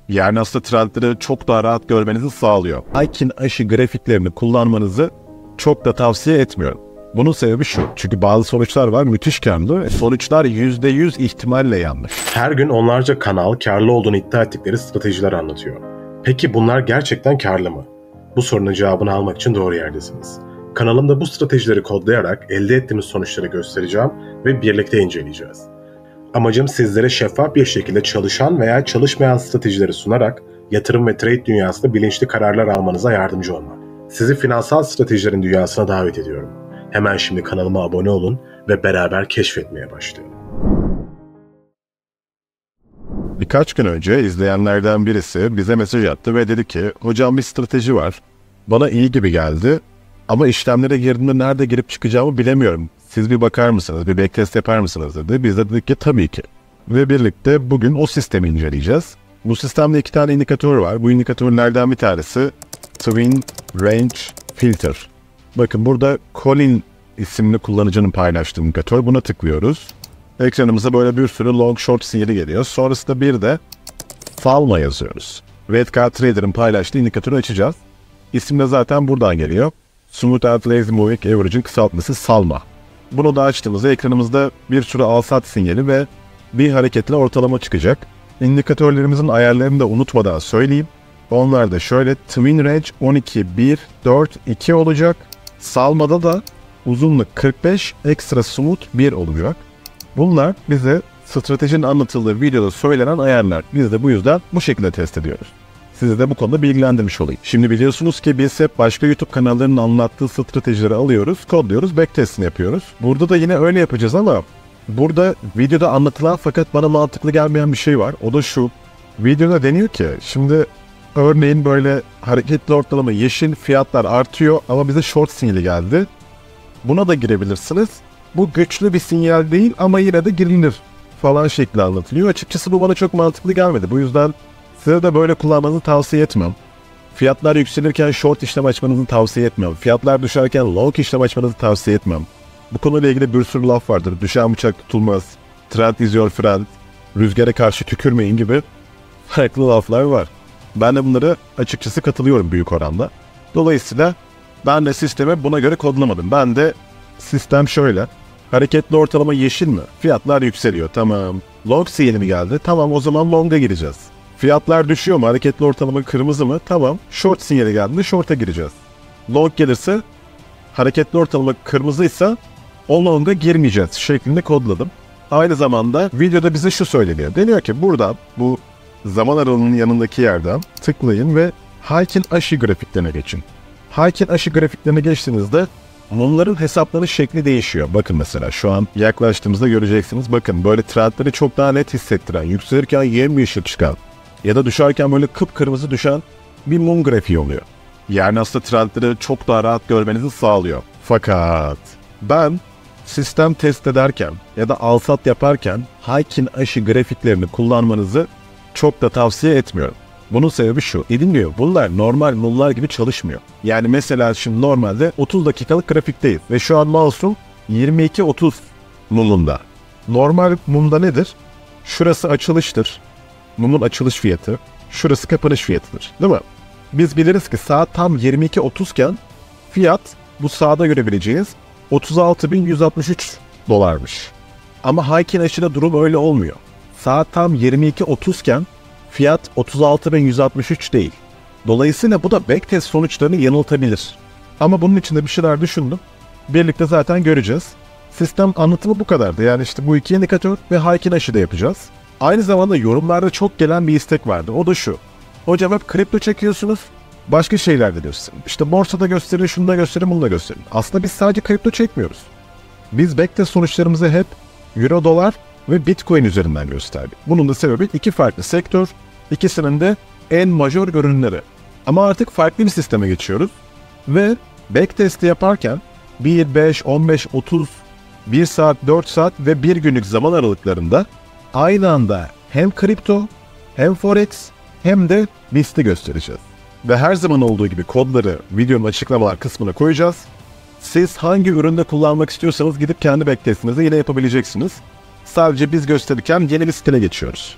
Yani aslında trendleri çok daha rahat görmenizi sağlıyor. Heikin aşı grafiklerini kullanmanızı çok da tavsiye etmiyorum. Bunun sebebi şu. Çünkü bazı sonuçlar var müthiş karlı. Sonuçlar %100 ihtimalle yanlış. Her gün onlarca kanal karlı olduğunu iddia ettikleri stratejiler anlatıyor. Peki bunlar gerçekten karlı mı? Bu sorunun cevabını almak için doğru yerdesiniz. Kanalımda bu stratejileri kodlayarak elde ettiğimiz sonuçları göstereceğim ve birlikte inceleyeceğiz. Amacım sizlere şeffaf bir şekilde çalışan veya çalışmayan stratejileri sunarak yatırım ve trade dünyasında bilinçli kararlar almanıza yardımcı olmak. Sizi finansal stratejilerin dünyasına davet ediyorum. Hemen şimdi kanalıma abone olun ve beraber keşfetmeye başlayalım. Birkaç gün önce izleyenlerden birisi bize mesaj attı ve dedi ki hocam bir strateji var. Bana iyi gibi geldi ama işlemlere girdiğimde nerede girip çıkacağımı bilemiyorum. Siz bir bakar mısınız, bir backtest yapar mısınız dedi. Biz de dedik ki tabii ki. Ve birlikte bugün o sistemi inceleyeceğiz. Bu sistemde 2 tane indikatör var. Bu indikatörlerden bir tanesi Twin Range Filter. Bakın burada Colin isimli kullanıcının paylaştığı indikatör. Buna tıklıyoruz. Ekranımıza böyle bir sürü long short sinyali geliyor. Sonrasında bir de Salma yazıyoruz. Redcard Trader'ın paylaştığı indikatörü açacağız. İsim de zaten buradan geliyor. Smooth and Lazy Moving Average'in kısaltması Salma. Bunu da açtığımızda ekranımızda bir sürü al-sat sinyali ve bir hareketli ortalama çıkacak. İndikatörlerimizin ayarlarını da unutmadan söyleyeyim. Onlar da şöyle Twin Range 12, 1, 4, 2 olacak. Salmada da uzunluk 45, Extra Smooth 1 olacak. Bunlar bize stratejinin anlatıldığı videoda söylenen ayarlar. Biz de bu yüzden bu şekilde test ediyoruz. Sizi de bu konuda bilgilendirmiş olayım. Şimdi biliyorsunuz ki biz hep başka YouTube kanallarının anlattığı stratejileri alıyoruz, kodluyoruz, backtestini yapıyoruz. Burada da yine öyle yapacağız ama burada videoda anlatılan fakat bana mantıklı gelmeyen bir şey var. O da şu. Videoda deniyor ki şimdi örneğin böyle hareketli ortalama yeşil fiyatlar artıyor ama bize short sinyali geldi. Buna da girebilirsiniz. Bu güçlü bir sinyal değil ama yine de girilir falan şekli anlatılıyor. Açıkçası bu bana çok mantıklı gelmedi. Bu yüzden size de böyle kullanmanızı tavsiye etmem. Fiyatlar yükselirken short işlem açmanızı tavsiye etmem. Fiyatlar düşerken long işlem açmanızı tavsiye etmem. Bu konuyla ilgili bir sürü laf vardır. Düşen bıçak tutulmaz, trend is your friend, rüzgara karşı tükürmeyin gibi farklı laflar var. Ben de bunlara açıkçası katılıyorum büyük oranda. Dolayısıyla ben de sistemi buna göre kodlamadım. Ben de sistem şöyle. Hareketli ortalama yeşil mi? Fiyatlar yükseliyor. Tamam. Long sinyali mi geldi? Tamam, o zaman long'a gireceğiz. Fiyatlar düşüyor mu? Hareketli ortalama kırmızı mı? Tamam. Short sinyali geldi. Short'a gireceğiz. Long gelirse hareketli ortalama kırmızıysa o long'a girmeyeceğiz şeklinde kodladım. Aynı zamanda videoda bize şu söyleniyor. Deniyor ki buradan bu zaman aralığının yanındaki yerden tıklayın ve Heikin aşı grafiklerine geçin. Heikin aşı grafiklerine geçtiğinizde bunların hesaplanış şekli değişiyor. Bakın mesela şu an yaklaştığımızda göreceksiniz. Bakın böyle trendleri çok daha net hissettiren, yükselirken yemyeşil çıkan ya da düşerken böyle kıpkırmızı düşen bir mum grafiği oluyor. Yani aslında trendleri çok daha rahat görmenizi sağlıyor. Fakat ben sistem test ederken ya da al-sat yaparken Heikin aşı grafiklerini kullanmanızı çok da tavsiye etmiyorum. Bunun sebebi şu. Dediğim gibi bunlar normal mumlar gibi çalışmıyor. Yani mesela şimdi normalde 30 dakikalık grafikteyiz ve şu an mouse'um 22-30 mumunda. Normal mumda nedir? Şurası açılıştır. Mumun açılış fiyatı. Şurası kapanış fiyatıdır. Değil mi? Biz biliriz ki saat tam 22.30 iken fiyat bu sağda görebileceğiniz 36.163 dolarmış. Ama Heikin aşıda durum öyle olmuyor. Saat tam 22.30 iken fiyat 36.163 değil. Dolayısıyla bu da backtest sonuçlarını yanıltabilir. Ama bunun için de bir şeyler düşündüm. Birlikte zaten göreceğiz. Sistem anlatımı bu kadardı. Yani işte bu iki indikatör ve Heikin aşı da yapacağız. Aynı zamanda yorumlarda çok gelen bir istek vardı. O da şu. Hocam hep kripto çekiyorsunuz. Başka şeyler de gösterin. İşte borsada gösterin, şunu da gösterin, bunu da gösterin. Aslında biz sadece kripto çekmiyoruz. Biz backtest sonuçlarımızı hep Euro, dolar ve Bitcoin üzerinden gösterdik. Bunun da sebebi iki farklı sektör. İkisinin de en majör görünümleri. Ama artık farklı bir sisteme geçiyoruz. Ve backtest'i yaparken 1, 5, 15, 30, 1 saat, 4 saat ve 1 günlük zaman aralıklarında aynı anda hem kripto, hem forex, hem de BIST'i göstereceğiz. Ve her zaman olduğu gibi kodları videonun açıklamalar kısmına koyacağız. Siz hangi üründe kullanmak istiyorsanız gidip kendi backtest'inizi yine yapabileceksiniz. Sadece biz gösterirken yeni bir stile geçiyoruz.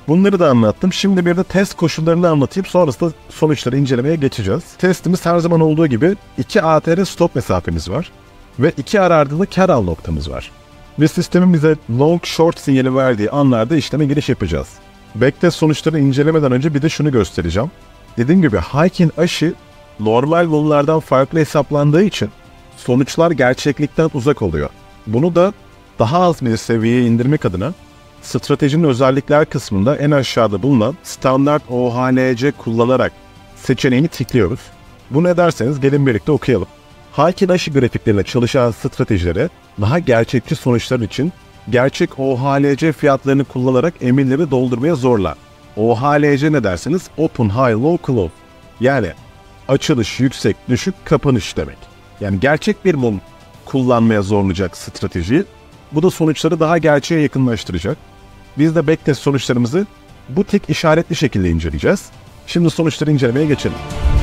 Bunları da anlattım. Şimdi bir de test koşullarını anlatayım. Sonrasında sonuçları incelemeye geçeceğiz. Testimiz her zaman olduğu gibi 2 ATR stop mesafemiz var. Ve 2 arardılı kar al noktamız var. Ve sistemin bize long short sinyali verdiği anlarda işleme giriş yapacağız. Backtest sonuçlarını incelemeden önce bir de şunu göstereceğim. Dediğim gibi Heikin aşı normal bunlardan farklı hesaplandığı için sonuçlar gerçeklikten uzak oluyor. Bunu da daha az bir seviyeye indirmek adına stratejinin özellikler kısmında en aşağıda bulunan standart OHLC kullanarak seçeneğini tıklıyoruz. Bunu ne derseniz gelin birlikte okuyalım. Heikin aşı grafiklerine çalışan stratejilere daha gerçekçi sonuçlar için gerçek OHLC fiyatlarını kullanarak emirleri doldurmaya zorlar. OHLC ne derseniz Open, High, Low, Close. Yani açılış, yüksek, düşük, kapanış demek. Yani gerçek bir mum kullanmaya zorlayacak strateji. Bu da sonuçları daha gerçeğe yakınlaştıracak. Biz de backtest sonuçlarımızı bu tek işaretli şekilde inceleyeceğiz. Şimdi sonuçları incelemeye geçelim.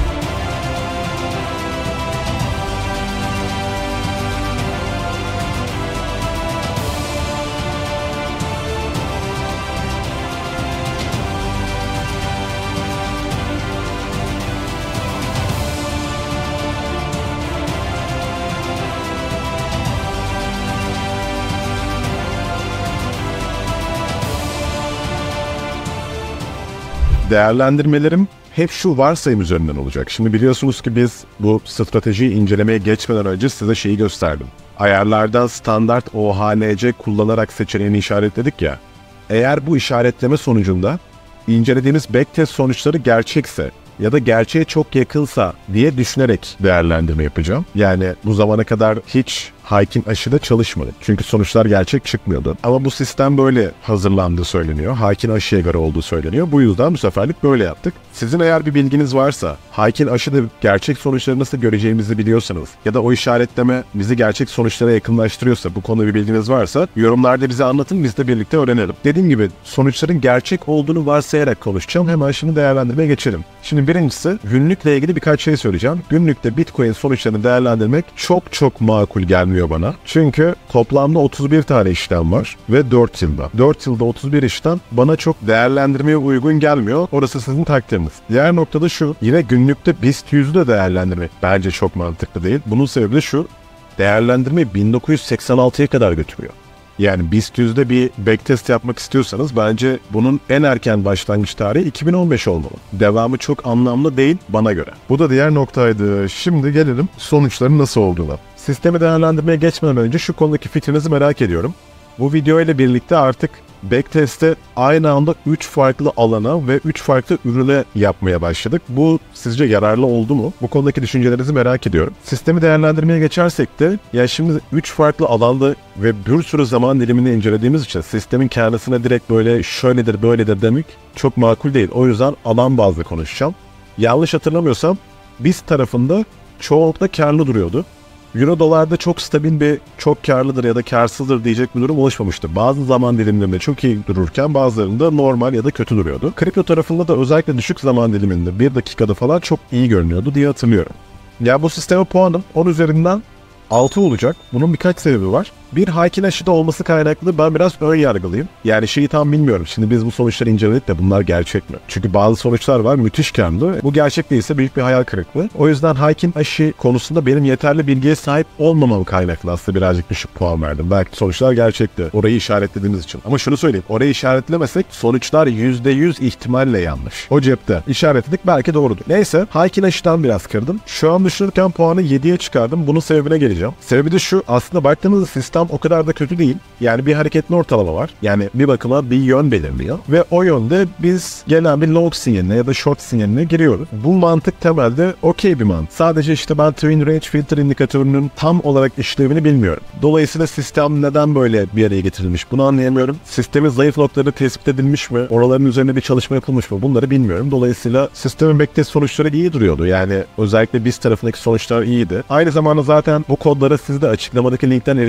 Değerlendirmelerim hep şu varsayım üzerinden olacak. Şimdi biliyorsunuz ki biz bu stratejiyi incelemeye geçmeden önce size şeyi gösterdim. Ayarlardan standart OHLC kullanarak seçeneğini işaretledik ya. Eğer bu işaretleme sonucunda incelediğimiz backtest sonuçları gerçekse ya da gerçeğe çok yakınsa diye düşünerek değerlendirme yapacağım. Yani bu zamana kadar hiç Heikin aşıda çalışmadı. Çünkü sonuçlar gerçek çıkmıyordu. Ama bu sistem böyle hazırlandığı söyleniyor. Heikin aşıya göre olduğu söyleniyor. Bu yüzden bu seferlik böyle yaptık. Sizin eğer bir bilginiz varsa, Heikin aşıda gerçek sonuçları nasıl göreceğimizi biliyorsanız ya da o işaretleme bizi gerçek sonuçlara yakınlaştırıyorsa, bu konuda bir bilginiz varsa yorumlarda bize anlatın, biz de birlikte öğrenelim. Dediğim gibi sonuçların gerçek olduğunu varsayarak konuşacağım. Hemen şimdi değerlendirmeye geçelim. Şimdi birincisi günlükle ilgili birkaç şey söyleyeceğim. Günlükte Bitcoin sonuçlarını değerlendirmek çok makul gelmiyor bana. Çünkü toplamda 31 tane işlem var ve 4 yılda. 4 yılda 31 işlem bana çok değerlendirmeye uygun gelmiyor. Orası sizin takdiriniz. Diğer noktada şu, yine günlükte BIST 100'ü de değerlendirmek bence çok mantıklı değil. Bunun sebebi de şu, değerlendirmeyi 1986'ya kadar götürüyor. Yani BIST 100'de bir backtest yapmak istiyorsanız bence bunun en erken başlangıç tarihi 2015 olmalı. Devamı çok anlamlı değil bana göre. Bu da diğer noktaydı. Şimdi gelelim sonuçların nasıl olduğuna. Sistemi değerlendirmeye geçmeden önce şu konudaki fikrinizi merak ediyorum. Bu video ile birlikte artık backtest'te aynı anda 3 farklı alana ve 3 farklı ürüne yapmaya başladık. Bu sizce yararlı oldu mu? Bu konudaki düşüncelerinizi merak ediyorum. Sistemi değerlendirmeye geçersek de ya şimdi 3 farklı alanda ve bir sürü zaman dilimini incelediğimiz için sistemin kendisine direkt böyle şöyledir böyledir demek çok makul değil. O yüzden alan bazlı konuşacağım. Yanlış hatırlamıyorsam BIST tarafında çoğunlukla karlı duruyordu. Euro dolarda çok stabil bir çok karlıdır ya da karsızdır diyecek bir durum oluşmamıştı. Bazı zaman dilimlerinde çok iyi dururken bazılarında normal ya da kötü duruyordu. Kripto tarafında da özellikle düşük zaman diliminde 1 dakikada falan çok iyi görünüyordu diye hatırlıyorum. Ya bu sisteme puanım 10 üzerinden 6 olacak. Bunun birkaç sebebi var. Bir Heikin aşıda olması kaynaklı ben biraz ön yargılıyım. Yani şeyi tam bilmiyorum. Şimdi biz bu sonuçları inceledik de bunlar gerçek mi? Çünkü bazı sonuçlar var müthiş karlı. Bu gerçek değilse büyük bir hayal kırıklığı. O yüzden Heikin aşı konusunda benim yeterli bilgiye sahip olmamam kaynaklı aslında birazcık düşük puan verdim. Belki sonuçlar gerçekti. Orayı işaretlediğimiz için. Ama şunu söyleyeyim. Orayı işaretlemesek sonuçlar %100 ihtimalle yanlış. O cepte işaretledik belki doğrudur. Neyse Heikin aşıdan biraz kırdım. Şu an düşünürken puanı 7'ye çıkardım. Bunun sebebine geleceğim. Sebebi de şu. Aslında baktığımızda sistem o kadar da kötü değil. Yani bir hareketli ortalama var. Yani bir bakıma bir yön belirliyor. Ve o yönde biz gelen bir long sinyaline ya da short sinyaline giriyoruz. Bu mantık temelde okey bir mantık. Sadece işte ben Twin Range Filter indikatörünün tam olarak işlevini bilmiyorum. Dolayısıyla sistem neden böyle bir araya getirilmiş bunu anlayamıyorum. Sistemin zayıf noktaları tespit edilmiş mi? Oraların üzerine bir çalışma yapılmış mı? Bunları bilmiyorum. Dolayısıyla sistemin backtest sonuçları iyi duruyordu. Yani özellikle biz tarafındaki sonuçlar iyiydi. Aynı zamanda zaten bu kodlara siz de açıklamadaki linkten erişebiliyorsunuz.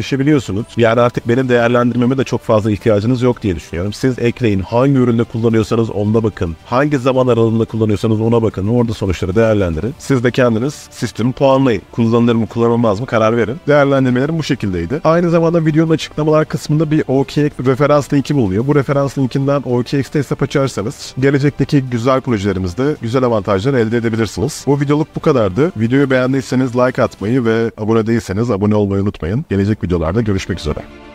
kullanıyorsunuz. Yani artık benim değerlendirmeme de çok fazla ihtiyacınız yok diye düşünüyorum. Siz ekleyin. Hangi üründe kullanıyorsanız ona bakın. Hangi zaman aralığında kullanıyorsanız ona bakın. Orada sonuçları değerlendirin. Siz de kendiniz sistemi puanlayın. Kullanılır mı kullanılmaz mı karar verin. Değerlendirmelerim bu şekildeydi. Aynı zamanda videonun açıklamalar kısmında bir OKX referans linki bulunuyor. Bu referans linkinden OKX'te hesap açarsanız gelecekteki güzel projelerimizde güzel avantajlar elde edebilirsiniz. Bu videoluk bu kadardı. Videoyu beğendiyseniz like atmayı ve abone değilseniz abone olmayı unutmayın. Gelecek videolarda görüşmek üzere.